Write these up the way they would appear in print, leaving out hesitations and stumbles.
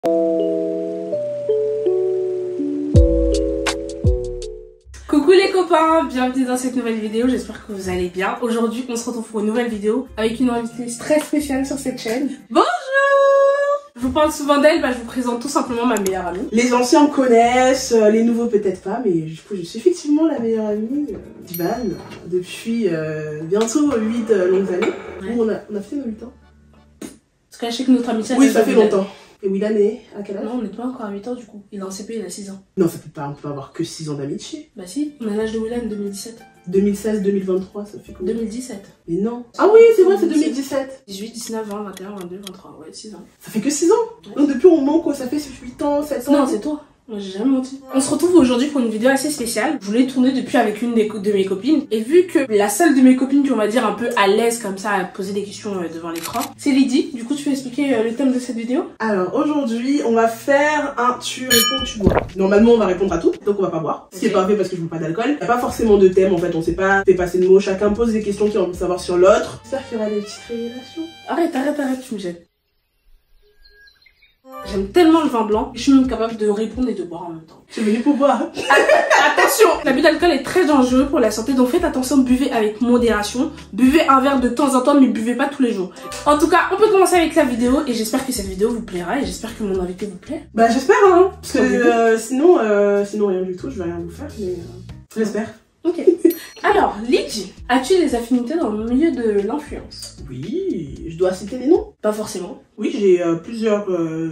Coucou les copains, bienvenue dans cette nouvelle vidéo, j'espère que vous allez bien. Aujourd'hui on se retrouve pour une nouvelle vidéo avec une invitée très spéciale sur cette chaîne. Bonjour! Je vous parle souvent d'elle, je vous présente tout simplement ma meilleure amie. Les anciens me connaissent, les nouveaux peut-être pas, mais du coup je suis effectivement la meilleure amie d'Ivan depuis bientôt 8 longues années. Ouais. On a fait nos 8 ans. Parce que je sais que notre amitié... Oui, ça fait longtemps. Et Willan est à quel âge? Non, on n'est pas encore à 8 ans du coup. Il est en CP, il a 6 ans. Non, ça peut pas, on peut avoir que 6 ans d'amitié. Bah si, on a l'âge de Willan 2017. 2016-2023, ça fait combien? 2017. Mais non. Ah oui, c'est vrai, c'est 2017. 18, 19, 20, 21, 22, 23, ouais, 6 ans. Ça fait que 6 ans? Ouais. Donc depuis on manque quoi, ça fait 8 ans, 7 ans? Non, c'est toi. Moi j'ai jamais menti. On se retrouve aujourd'hui pour une vidéo assez spéciale. Je voulais tourner depuis avec une de mes copines. Et vu que la seule de mes copines qui on va dire un peu à l'aise comme ça à poser des questions devant l'écran, c'est Lydie. Du coup tu peux expliquer le thème de cette vidéo? Alors aujourd'hui on va faire un tu réponds tu bois. Normalement on va répondre à tout, donc on va pas boire. Ce qui est parfait parce que je bois pas d'alcool. Y a pas forcément de thème en fait, on sait pas fait passer de mots. Chacun pose des questions qu'il a envie de savoir sur l'autre. J'espère qu'il y aura des petites révélations. Arrête, tu me gênes. J'aime tellement le vin blanc, je suis même capable de répondre et de boire en même temps. Je suis venue pour boire. Attention, l'abus d'alcool est très dangereux pour la santé, donc faites attention, buvez avec modération. Buvez un verre de temps en temps, mais buvez pas tous les jours. En tout cas, on peut commencer avec la vidéo et j'espère que cette vidéo vous plaira et j'espère que mon invité vous plaît. Bah j'espère hein, parce que sinon rien du tout, je vais rien vous faire, mais j'espère. Ok. Alors, Lydie, as-tu des affinités dans le milieu de l'influence? Oui, je dois citer les noms? Pas forcément. Oui, j'ai plusieurs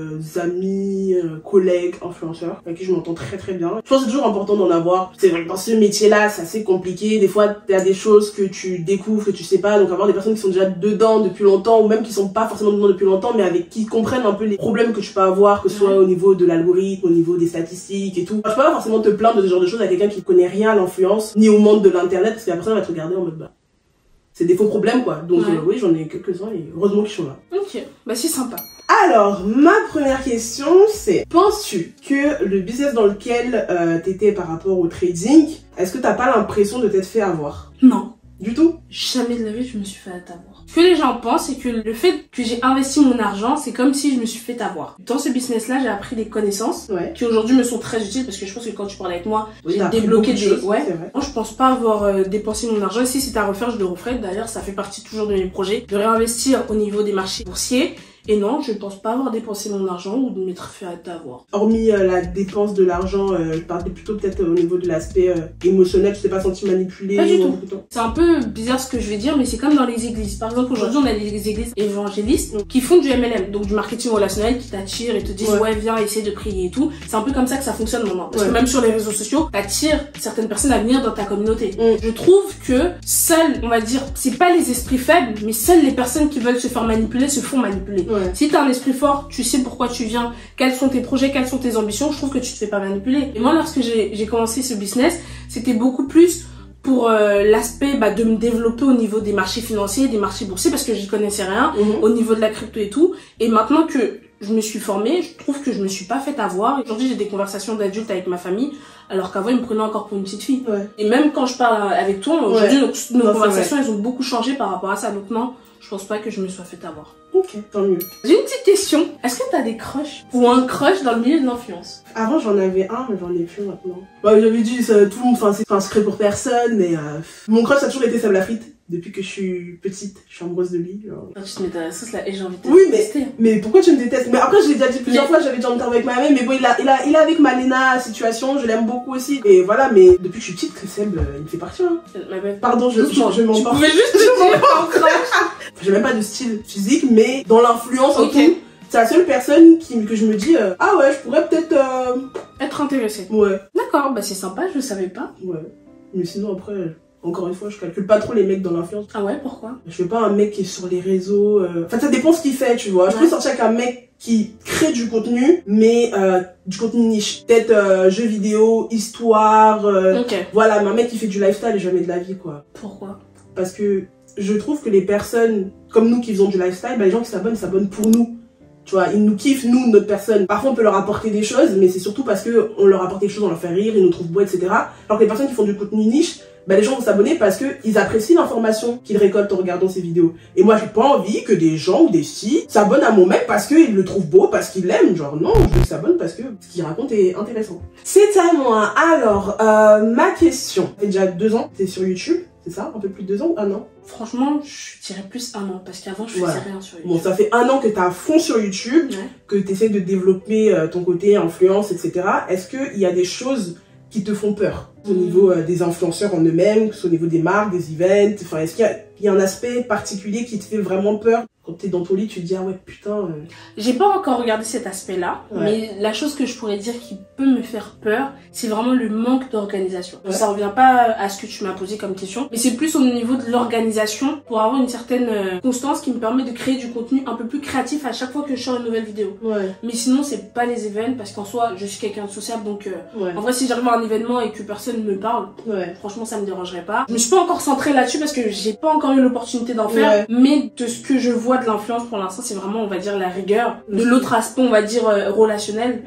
amis, collègues, influenceurs avec qui je m'entends très très bien. Je pense que c'est toujours important d'en avoir. C'est vrai que dans ce métier-là, c'est assez compliqué. Des fois, il y a des choses que tu découvres, que tu sais pas. Donc avoir des personnes qui sont déjà dedans depuis longtemps ou même qui sont pas forcément dedans depuis longtemps, mais avec qui comprennent un peu les problèmes que tu peux avoir, que ce soit au niveau de l'algorithme, au niveau des statistiques et tout. Je peux pas forcément te plaindre de ce genre de choses à quelqu'un qui connaît rien à l'influence, ni au monde de l'internet, parce que la personne va te regarder en mode bah... c'est des faux problèmes quoi. Donc oui, j'en ai quelques-uns et heureusement qu'ils sont là. Ok, bah c'est sympa. Alors, ma première question c'est, penses-tu que le business dans lequel t'étais par rapport au trading, est-ce que t'as pas l'impression de t'être fait avoir? Non. Du tout? Jamais de la vie je me suis fait avoir. Ce que les gens pensent, c'est que le fait que j'ai investi mon argent, c'est comme si je me suis fait avoir. Dans ce business-là, j'ai appris des connaissances qui aujourd'hui me sont très utiles parce que je pense que quand tu parles avec moi, j'ai débloqué des choses. Ouais. Moi, je pense pas avoir dépensé mon argent. Et si c'était à refaire, je le referais. D'ailleurs, ça fait partie toujours de mes projets de réinvestir au niveau des marchés boursiers. Et non, je ne pense pas avoir dépensé mon argent ou de m'être fait avoir. Hormis la dépense de l'argent, je parlais plutôt peut-être au niveau de l'aspect émotionnel, tu t'es pas senti manipulé? Pas du tout. C'est un peu bizarre ce que je vais dire, mais c'est comme dans les églises. Par exemple, aujourd'hui, on a des églises évangélistes qui font du MLM, donc du marketing relationnel, qui t'attirent et te disent ouais, viens essayer de prier et tout. C'est un peu comme ça que ça fonctionne maintenant. Parce que même sur les réseaux sociaux, t'attires certaines personnes à venir dans ta communauté. Je trouve que seuls, on va dire, c'est pas les esprits faibles, mais seules les personnes qui veulent se faire manipuler se font manipuler. Si t'as un esprit fort, tu sais pourquoi tu viens, quels sont tes projets, quelles sont tes ambitions, je trouve que tu te fais pas manipuler. Et moi, lorsque j'ai commencé ce business, c'était beaucoup plus pour l'aspect de me développer au niveau des marchés financiers, des marchés boursiers, parce que j'y connaissais rien, au niveau de la crypto et tout. Et maintenant que je me suis formée, je trouve que je me suis pas fait avoir. Aujourd'hui, j'ai des conversations d'adultes avec ma famille, alors qu'avant, ils me prenaient encore pour une petite fille. Et même quand je parle avec toi, aujourd'hui, nos conversations, elles ont beaucoup changé par rapport à ça. Donc non, je pense pas que je me sois fait avoir. Ok, tant mieux. J'ai une petite question. Est-ce que t'as des crushs ou un crush dans le milieu de l'influence? Avant j'en avais un, mais j'en ai plus maintenant. Bah j'avais dit, ça, tout le monde, enfin c'est pas un secret pour personne, mais mon crush ça a toujours été Seb Lafrite. Depuis que je suis petite, je suis amoureuse de lui. Genre. Tu te mets dans la sauce là et j'ai envie de te détester. Mais pourquoi tu me détestes? Mais après je l'ai déjà dit plusieurs fois, j'avais déjà interviewé avec ma mère, mais bon il a avec Malena situation, je l'aime beaucoup aussi. Et voilà, mais depuis que je suis petite, que Seb il me fait partie. Hein. Pardon, je m'en parle. Tu pouvais juste dire un crush. J'ai même pas de style physique, mais dans l'influence et tout, c'est la seule personne que je me dis ah ouais, je pourrais peut-être être intéressée. Ouais. D'accord, bah c'est sympa, je savais pas. Ouais. Mais sinon après, encore une fois, je calcule pas trop les mecs dans l'influence. Ah ouais, pourquoi? Je veux pas un mec qui est sur les réseaux. Enfin, ça dépend ce qu'il fait, tu vois. Je peux sortir avec un mec qui crée du contenu, mais du contenu niche. Peut-être jeux vidéo, histoire. Voilà, mais un mec qui fait du lifestyle et jamais de la vie, quoi. Pourquoi? Parce que je trouve que les personnes comme nous qui faisons du lifestyle, les gens qui s'abonnent pour nous. Tu vois, ils nous kiffent, nous, notre personne. Parfois, on peut leur apporter des choses, mais c'est surtout parce que on leur apporte des choses, on leur fait rire, ils nous trouvent beaux, etc. Alors que les personnes qui font du contenu niche, bah les gens vont s'abonner parce que ils apprécient l'information qu'ils récoltent en regardant ces vidéos. Et moi, j'ai pas envie que des gens ou des filles s'abonnent à mon mec parce qu'ils le trouvent beau, parce qu'ils l'aiment. Genre, non, je veux qu'ils s'abonnent parce que ce qu'il raconte est intéressant. C'est à moi. Alors, ma question. Ça fait déjà 2 ans, t'es sur YouTube, c'est ça? Un peu plus de 2 ans ou 1 an? Franchement, je dirais plus 1 an, parce qu'avant, je faisais rien sur YouTube. Bon, ça fait 1 an que t'es à fond sur YouTube, que t'essaies de développer ton côté influence, etc. Est-ce qu'il y a des choses qui te font peur au niveau des influenceurs en eux-mêmes, au niveau des marques, des events? Enfin, est-ce qu'il y a un aspect particulier qui te fait vraiment peur? Quand t'es dans ton lit, tu te dis, ah ouais, putain... J'ai pas encore regardé cet aspect-là, mais la chose que je pourrais dire qui peut me faire peur, c'est vraiment le manque d'organisation. Ça revient pas à ce que tu m'as posé comme question, mais c'est plus au niveau de l'organisation pour avoir une certaine constance qui me permet de créer du contenu un peu plus créatif à chaque fois que je sors une nouvelle vidéo. Mais sinon, c'est pas les événements, parce qu'en soi, je suis quelqu'un de sociable, donc en vrai, si j'arrive à un événement et que personne me parle, franchement, ça me dérangerait pas. Je me suis pas encore centrée là-dessus parce que j'ai pas encore eu l'opportunité d'en faire, mais de ce que je vois de l'influence pour l'instant, c'est vraiment, on va dire, la rigueur. De l'autre aspect, on va dire, relationnel.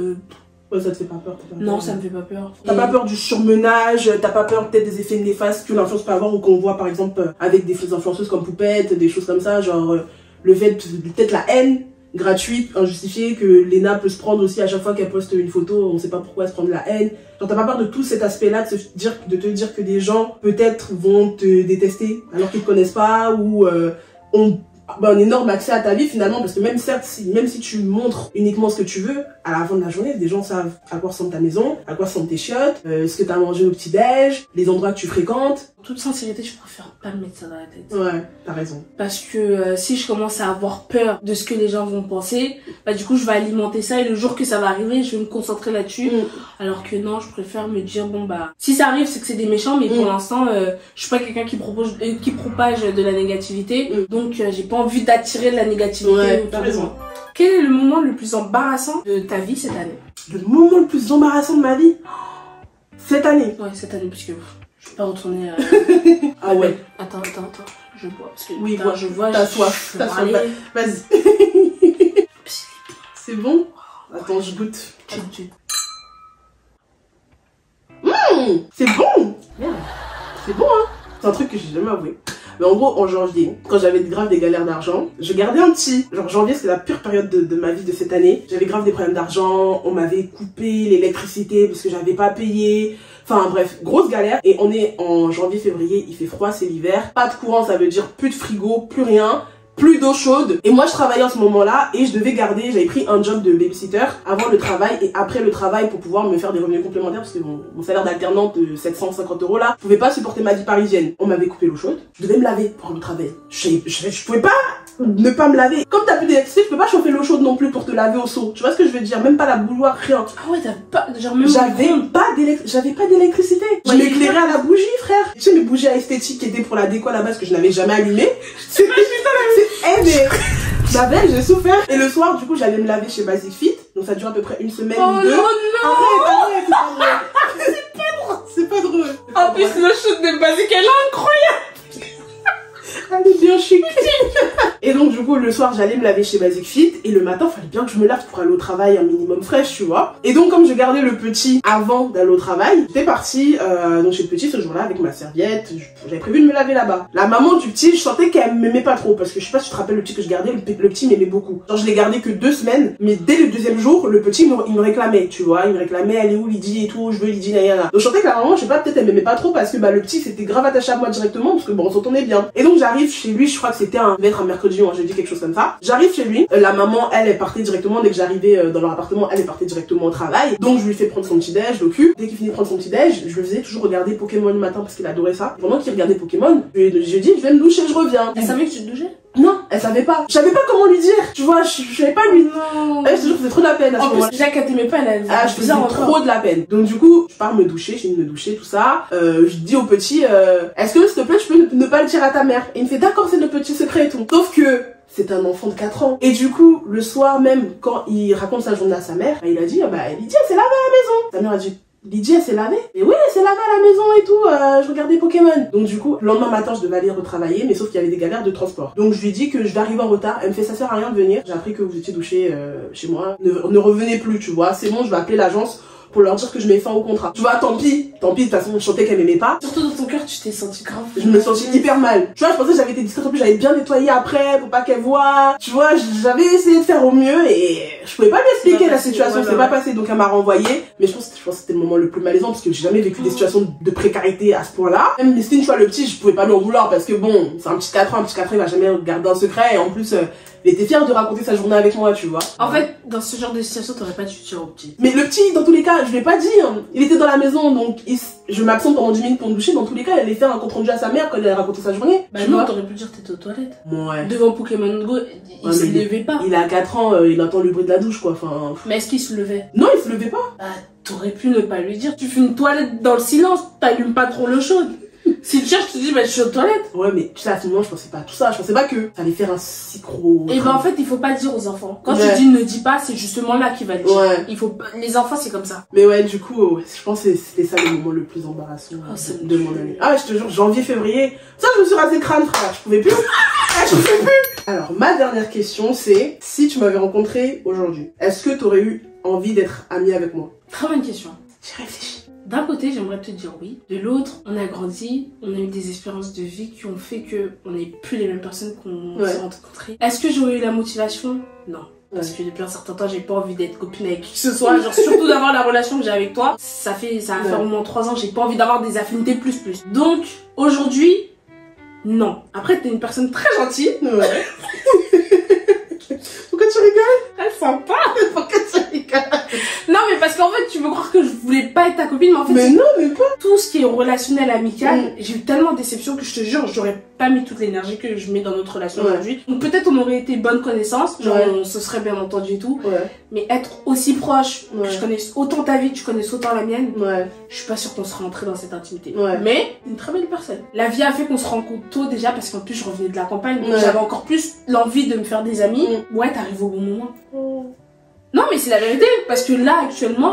Ouais, ça te fait pas peur? Non, ça me fait pas peur. T'as pas peur du surmenage? T'as pas peur peut-être des effets néfastes que l'influence peut avoir ou qu'on voit par exemple avec des influenceuses comme Poupette, des choses comme ça, genre le fait, peut-être la haine gratuite, injustifiée, que Léna peut se prendre aussi à chaque fois qu'elle poste une photo, on sait pas pourquoi elle se prend de la haine. Genre t'as pas peur de tout cet aspect-là, de te dire que des gens peut-être vont te détester alors qu'ils te connaissent pas ou ont un énorme accès à ta vie finalement, parce que même certes, même si tu montres uniquement ce que tu veux, à la fin de la journée, des gens savent à quoi ressemble ta maison, à quoi ressemblent tes chiottes, ce que t'as mangé au petit-déj, les endroits que tu fréquentes. En toute sincérité, je préfère pas me mettre ça dans la tête. Ouais, t'as raison. Parce que si je commence à avoir peur de ce que les gens vont penser, bah du coup je vais alimenter ça et le jour que ça va arriver, je vais me concentrer là-dessus. Alors que non, je préfère me dire bon bah si ça arrive, c'est que c'est des méchants, mais pour l'instant, je suis pas quelqu'un qui propage de la négativité, donc j'ai pas envie d'attirer de la négativité. Ouais, t'as raison. Quel est le moment le plus embarrassant de ta vie cette année? Le moment le plus embarrassant de ma vie cette année? Ouais, cette année, parce que je vais pas retourner ah ouais. Attends, je bois. Parce que oui, je vois, t'as soif. Vas-y. C'est bon? Attends, je goûte. C'est bon! Merde. C'est bon, hein? C'est un truc que j'ai jamais avoué. Mais en gros, en janvier, quand j'avais grave des galères d'argent, je gardais un petit. Genre janvier, c'était la pire période de ma vie de cette année. J'avais grave des problèmes d'argent, on m'avait coupé l'électricité parce que j'avais pas payé. Enfin bref, grosse galère. Et on est en janvier-février, il fait froid, c'est l'hiver. Pas de courant, ça veut dire plus de frigo, plus rien. Plus d'eau chaude. Et moi, je travaillais en ce moment-là et je devais garder, j'avais pris un job de babysitter avant le travail et après le travail pour pouvoir me faire des revenus complémentaires parce que mon salaire d'alternante de 750 € là, je pouvais pas supporter ma vie parisienne. On m'avait coupé l'eau chaude. Je devais me laver pour le travail. Je pouvais pas ne pas me laver. Comme t'as plus d'électricité, je peux pas chauffer l'eau chaude non plus pour te laver au seau. Tu vois ce que je veux dire? Même pas la bouilloire, rien. Ah ouais, t'as pas, genre même j'avais pas d'électricité. Je m'éclairais à la bougie, frère. Tu sais, mes bougies à esthétique qui étaient pour la déco à la base que je n'avais jamais allumées. Ma belle, j'ai souffert. Et le soir, du coup, j'allais me laver chez Basic Fit. Donc ça dure à peu près une semaine ou deux. Oh non, arrête, c'est pas drôle. En plus, le shoot de Basic, elle est incroyable. Elle est bien chic. Et donc du coup le soir j'allais me laver chez Basic Fit et le matin fallait bien que je me lave pour aller au travail un minimum fraîche, tu vois. Et donc comme je gardais le petit avant d'aller au travail, j'étais partie donc chez le petit ce jour-là avec ma serviette. J'avais prévu de me laver là-bas. La maman du petit, je sentais qu'elle m'aimait pas trop parce que je sais pas si tu te rappelles le petit que je gardais, le petit m'aimait beaucoup. Genre je l'ai gardé que 2 semaines, mais dès le 2e jour le petit il me réclamait, tu vois, il me réclamait elle est où Lydie et tout, je veux Lydie nayana. Donc je sentais que la maman, je sais pas, peut-être elle m'aimait pas trop parce que bah le petit s'était grave attaché à moi directement parce que bon on s'entendait bien. Et donc j'arrive chez lui, je crois que c'était un mercredi ou un jeudi, quelque chose comme ça. J'arrive chez lui, la maman elle partait directement, dès que j'arrivais dans leur appartement, elle partait directement au travail. Donc je lui fais prendre son petit déj, je l'occupe. Dès qu'il finit de prendre son petit déj, je le faisais toujours regarder Pokémon le matin parce qu'il adorait ça. Pendant qu'il regardait Pokémon, je dis je vais me doucher, je reviens. Elle savait que tu te douchais? Non, elle savait pas. Je savais pas comment lui dire. Tu vois, je savais pas lui. Non. Elle je faisais trop de la peine à ce moment-là. En plus, déjà qu'elle t'aimait pas, je faisais trop de la peine. Donc du coup, je pars me doucher, je finis de me doucher, tout ça. Je dis au petit, est-ce que s'il te plaît, je peux ne pas le dire à ta mère? Et il me fait d'accord, c'est le petit secret et tout. Sauf que c'est un enfant de 4 ans. Et du coup, le soir même, quand il raconte sa journée à sa mère, il a dit, bah Lydie, elle s'est lavée à la maison. Sa mère a dit, Lydie, elle s'est lavée? Et oui, elle s'est lavée à la maison et tout, je regardais Pokémon. Donc du coup, le lendemain matin, je devais aller retravailler, mais sauf qu'il y avait des galères de transport. Donc je lui dis que je vais arriver en retard. Elle me fait, ça sert à rien de venir. J'ai appris que vous étiez douché chez moi. Ne revenez plus, tu vois. C'est bon, je vais appeler l'agence pour leur dire que je mets fin au contrat. Tu vois, tant pis, de toute façon, je sentais qu'elle m'aimait pas. Surtout dans ton cœur, tu t'es senti grave. Je me sentis hyper mal. Tu vois, je pensais que j'avais été discrète, en plus j'avais bien nettoyé après pour pas qu'elle voie. Tu vois, j'avais essayé de faire au mieux et je pouvais pas lui expliquer la situation, c'est pas passé, donc elle m'a renvoyé. Mais je pense que c'était le moment le plus malaisant parce que j'ai jamais vécu des situations de précarité à ce point-là. Même Listine, tu vois, le petit, je pouvais pas lui en vouloir parce que bon, c'est un petit 4 ans, il va jamais garder un secret et en plus, il était fier de raconter sa journée avec moi, tu vois. En fait, dans ce genre de situation, t'aurais pas dû dire au petit. Mais le petit, dans tous les cas, je vais pas dire. Il était dans la maison, donc je m'absente pendant 10 minutes pour me doucher. Dans tous les cas, elle allait faire un compte rendu à sa mère quand elle racontait sa journée. Bah non, t'aurais pu dire que t'étais aux toilettes. Ouais. Devant Pokémon Go, il se levait pas. Il a 4 ans, il entend le bruit de la douche, quoi. Enfin. Mais est-ce qu'il se levait? Non, il se levait pas. Bah, t'aurais pu ne pas lui dire. Tu fais une toilette dans le silence, t'allumes pas trop l'eau chaude. Si tu cherches, tu te dis, bah, je suis aux toilettes. Ouais, mais tu sais, à ce moment, je pensais pas à tout ça. Je pensais pas que ça allait faire un si gros. Et ben, en fait, il faut pas dire aux enfants. Quand ouais. tu dis ne dis pas, c'est justement là qu'il va le dire. Ouais. Il faut les enfants, c'est comme ça. Mais ouais, du coup, ouais, je pense que c'était ça le moment le plus embarrassant de mon année. Ah, je te jure, janvier, février. Ça, je me suis rasé le crâne, frère. Je pouvais plus. Je pouvais plus. Alors, ma dernière question, c'est si tu m'avais rencontré aujourd'hui, est-ce que t'aurais eu envie d'être amie avec moi? Très bonne question. J'y réfléchis. D'un côté, j'aimerais te dire oui. De l'autre, on a grandi, on a eu des expériences de vie qui ont fait que on n'est plus les mêmes personnes qu'on s'est rencontrées. Est-ce que j'aurais eu la motivation? Non. Parce que depuis un certain temps, j'ai pas envie d'être copine avec qui que ce soit. Genre, surtout d'avoir la relation que j'ai avec toi. Ça va faire au moins 3 ans, j'ai pas envie d'avoir des affinités plus. Donc, aujourd'hui, non. Après, t'es une personne très gentille. Ouais. Pourquoi tu rigoles? Elle sent pas. Pourquoi tu rigoles? Non, mais parce qu'en fait, tu veux croire que je voulais pas être ta copine, mais en fait, mais non, mais pas. Tout ce qui est relationnel, amical, j'ai eu tellement de déceptions que je te jure, j'aurais pas mis toute l'énergie que je mets dans notre relation aujourd'hui. Donc peut-être on aurait été bonne connaissance, genre on se serait bien entendu et tout. Mais être aussi proche, que je connaisse autant ta vie, que tu connaisses autant la mienne, je suis pas sûre qu'on serait entré dans cette intimité. Mais une très belle personne. La vie a fait qu'on se rencontre tôt déjà parce qu'en plus je revenais de la campagne, donc j'avais encore plus l'envie de me faire des amis. Ouais, t'arrives au bon moment. Non, mais c'est la vérité, parce que là, actuellement,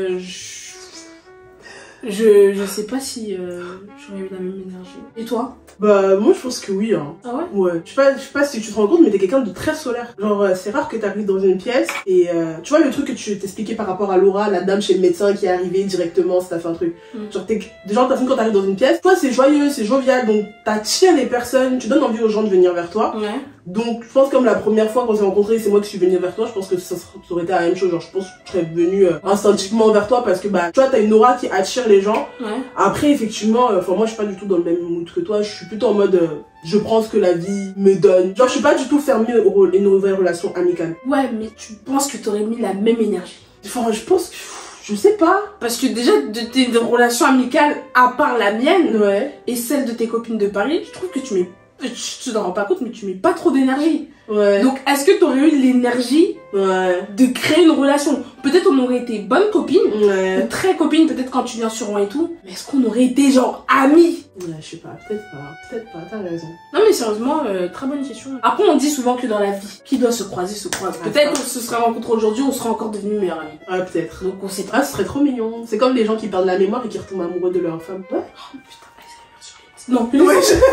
je sais pas si j'aurais eu la même énergie. Et toi? Bah, moi, je pense que oui, hein. Ah ouais? Ouais. Je sais pas si tu te rends compte, mais t'es quelqu'un de très solaire. Genre, c'est rare que t'arrives dans une pièce et tu vois le truc que tu t'expliquais par rapport à Laura, la dame chez le médecin qui est arrivée directement, si t'as fait un truc. Genre, t'es genre, t'as vu quand t'arrives dans une pièce, toi, c'est joyeux, c'est jovial, donc t'attires les personnes, tu donnes envie aux gens de venir vers toi. Donc, je pense comme la première fois qu'on s'est rencontrés, c'est moi qui suis venue vers toi, je pense que ça aurait été la même chose. Genre, je pense que je serais venue instinctivement vers toi parce que, bah, tu vois, t'as une aura qui attire les gens. Après, effectivement, enfin, moi, je suis pas du tout dans le même mood que toi, je suis plutôt en mode, je prends ce que la vie me donne. Genre, je suis pas du tout fermée aux nouvelles relations amicales. Ouais, mais tu penses que t'aurais mis la même énergie? Enfin, je pense que, je sais pas. Parce que déjà, de tes relations amicales, à part la mienne, et celle de tes copines de Paris, je trouve que tu mets, tu t'en rends pas compte, mais tu mets pas trop d'énergie. Donc, est-ce que t'aurais eu l'énergie de créer une relation? Peut-être on aurait été bonnes copines, ou très copines, peut-être quand tu viens sur moi et tout, mais est-ce qu'on aurait été genre amis? Je sais pas, peut-être pas, t'as raison. Non mais sérieusement, très bonne question. Après on dit souvent que dans la vie, qui doit se croiser se croise. Peut-être on se serait rencontrés aujourd'hui, on serait encore devenus meilleurs amis. Ouais, peut-être. Donc on sait pas. Ah, ce serait trop mignon. C'est comme les gens qui perdent la mémoire et qui retombent amoureux de leur femme. Oh putain, sur les... Non, plus.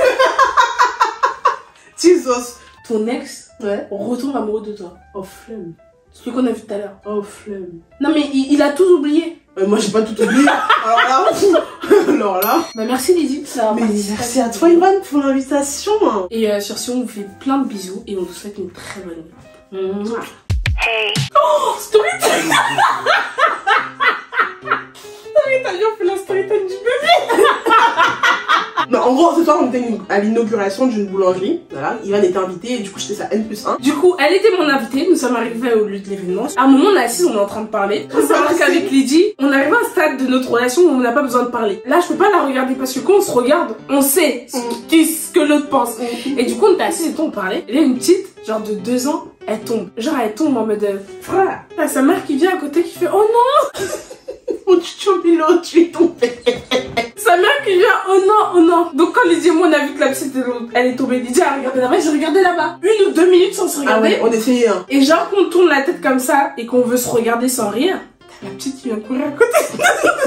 Jesus. Ton ex retombe amoureux de toi. Oh, flemme. Celui qu'on a vu tout à l'heure. Oh, flemme. Non mais il a tout oublié. Moi j'ai pas tout oublié. Alors là. Bah merci Lydie. Mais merci à toi Ivan pour l'invitation. Et sur ce on vous fait plein de bisous et on vous souhaite une très bonne nuit. Hey. Oh, storytime. T'as bien fait la storytime du bébé. Non, en gros, ce soir, on était à l'inauguration d'une boulangerie. Voilà, Ivan était invité et du coup, j'étais sa N+1. Du coup, elle était mon invitée. Nous sommes arrivés au lieu de l'événement. À un moment, on est assis, on est en train de parler. Faut savoir qu'avec Lydie, on arrive à un stade de notre relation où on n'a pas besoin de parler. Là, je peux pas la regarder parce que quand on se regarde, on sait ce que l'autre pense. Et du coup, on était assis et tout, on parlait. Et là, une petite, genre de 2 ans, elle tombe. Genre, elle tombe en mode frère. T'as sa mère qui vient à côté qui fait oh non. Mon chuchomilo, tu es tombé. Sa mère qui vient, oh non, oh non. Donc quand Lydie et moi on a vu que la petite elle est tombée, Lydie a regardé là-bas, j'ai regardé là-bas. 1 ou 2 minutes sans se regarder. Ah ouais, on essayait hein. Et genre qu'on tourne la tête comme ça et qu'on veut se regarder sans rire, la petite qui vient courir à côté.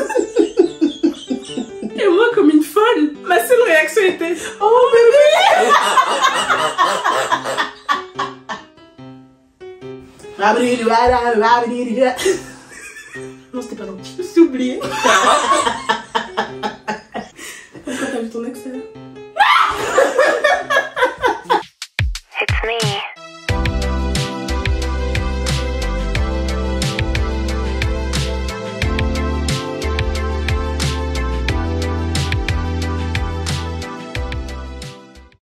Et moi comme une folle, ma seule réaction était oh bébé. Non, c'était pas dans TikTok. C'est oublié.